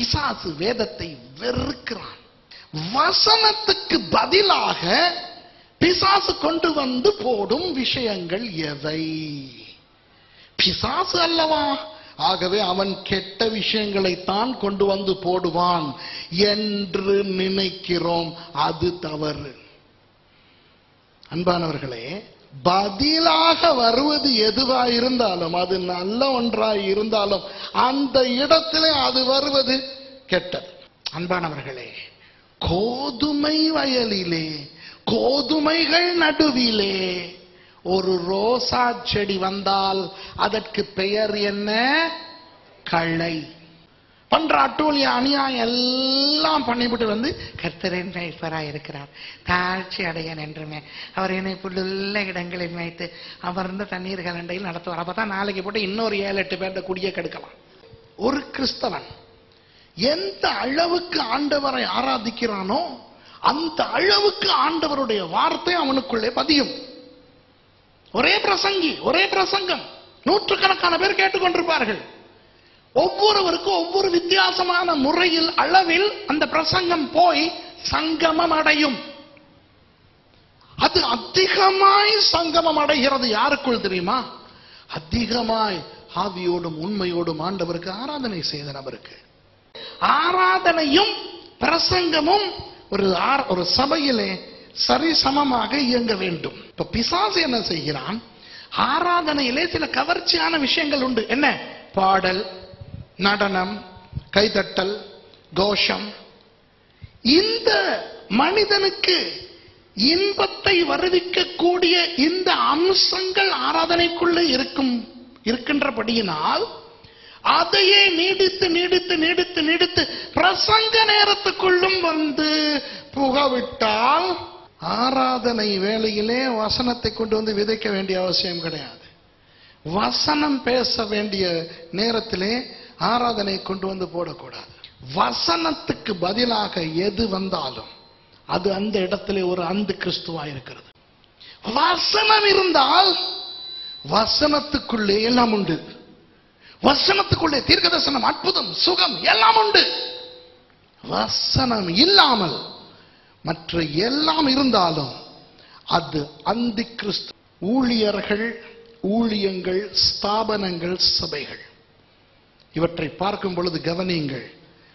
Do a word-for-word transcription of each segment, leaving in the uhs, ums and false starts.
பிசாசு வேதத்தை வெறுக்கிறான். வசனத்துக்கு பதிலாக பிசாசு கொண்டு வந்து போடும் விஷயங்கள் எவை? பிசாசு அல்லவா, ஆகவே அவன் கெட்ட விஷயங்களை தான் கொண்டு வந்து போடுவான் என்று நினைக்கிறோம். அது தவறு. அன்பானவர்களே, பதிலாக வருவது எதுவாய் இருந்தாலும், அது நல்ல ஒன்றாய் இருந்தாலும், அந்த இடத்திலே அது வருவது கெட்டது. அன்பானவர்களே, கோதுமை வயலிலே, கோதுமைகள் நடுவிலே ஒரு ரோசா செடி வந்தால் அதற்கு பெயர் என்ன? களை. பண்ற அட்டூழிய அநியாயம் எல்லாம் பண்ணிவிட்டு வந்து கர்த்தரின் மேய்ப்பராய் இருக்கிறார், தாழ்ச்சி அடைய நின்றுமே, அவர் என்னை புல்லுள்ள இடங்களில் வைத்து அமர்ந்த தண்ணீர் கலண்டையில் நடத்துவார். அப்பதான் நாளைக்கு போட்டு இன்னொரு ஏழு எட்டு பேர்த்த குடிய கெடுக்கலாம். ஒரு கிறிஸ்தவன் எந்த அளவுக்கு ஆண்டவரை ஆராதிக்கிறானோ அந்த அளவுக்கு ஆண்டவருடைய வார்த்தை அவனுக்குள்ளே பதியும். ஒரே பிரசங்கி, ஒரே பிரசங்கம், நூற்றுக்கணக்கான பேர் கேட்டுக்கொண்டிருப்பார்கள். ஒவ்வொருவருக்கும் ஒவ்வொரு வித்தியாசமான முறையில், அளவில் அந்த பிரசங்கம் போய் சங்கமம் அடையும். அது அதிகமாய் சங்கமம் அடைகிறது. யாருக்குள் தெரியுமா? அதிகமாய் ஆவியோடும் உண்மையோடும் ஆண்டவருக்கு ஆராதனை செய்த நபருக்கு. ஆராதனையும் பிரசங்கமும் ஒரு ஒரு சபையிலே சரிசமமாக இயங்க வேண்டும். இப்ப பிசாசு என்ன செய்கிறான்? ஆராதனையிலே சில கவர்ச்சியான விஷயங்கள் உண்டு. என்ன? பாடல், நடனம், கைதட்டல், கோஷம். இந்த மனிதனுக்கு இன்பத்தை வருவிக்கக்கூடிய இந்த அம்சங்கள் ஆராதனைக்குள்ளே இருக்கும் இருக்கின்றபடியினால் அதையே நீடித்து நீடித்து நீடித்து நீடித்து பிரசங்க நேரத்துக்குள்ளும் வந்து புகவிட்டால் ஆராதனை வேளையிலே வசனத்தை கொண்டு வந்து விதைக்க வேண்டிய அவசியம் கிடையாது. வசனம் பேச வேண்டிய நேரத்திலே ஆராதனை கொண்டு வந்து போடக்கூடாது. வசனத்துக்கு பதிலாக எது வந்தாலும் அது அந்த இடத்திலே ஒரு அந்து கிறிஸ்துவா இருக்கிறது. வசனம் இருந்தால் வசனத்துக்குள்ளே எல்லாம் உண்டு. வசனத்துக்குள்ளே தீர்க்கதரிசனம், அற்புதம், சுகம் எல்லாம் உண்டு. வசனம் இல்லாமல் மற்ற எல்லாம் இருந்தாலும் அது அந்தி கிறிஸ்து. ஊழியர்கள், ஊழியங்கள், ஸ்தாபனங்கள், சபைகள் இவற்றை பார்க்கும் பொழுது கவனியுங்கள்.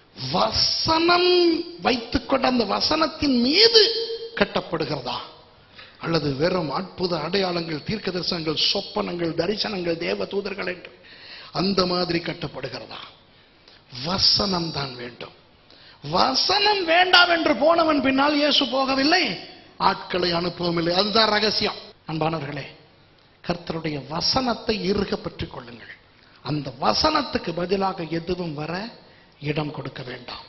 வசனம் வைத்துக்கொண்ட அந்த வசனத்தின் மீது கட்டப்படுகிறதா அல்லது வெறும் அற்புத அடையாளங்கள், தீர்க்க தரிசனங்கள், சொப்பனங்கள், தரிசனங்கள், தேவ தூதர்கள் என்று அந்த மாதிரி கட்டப்படுகிறதா? வசனம் தான் வேண்டும். வசனம் வேண்டாம் என்று போனவன் பின்னால் இயேசு போகவில்லை, ஆட்களை அனுப்பவும் இல்லை. அதுதான் ரகசியம். அன்பானவர்களே, கர்த்தருடைய வசனத்தை இறுக பற்றிக் கொள்ளுங்கள். அந்த வசனத்துக்கு பதிலாக எதுவும் வர இடம் கொடுக்க வேண்டாம்.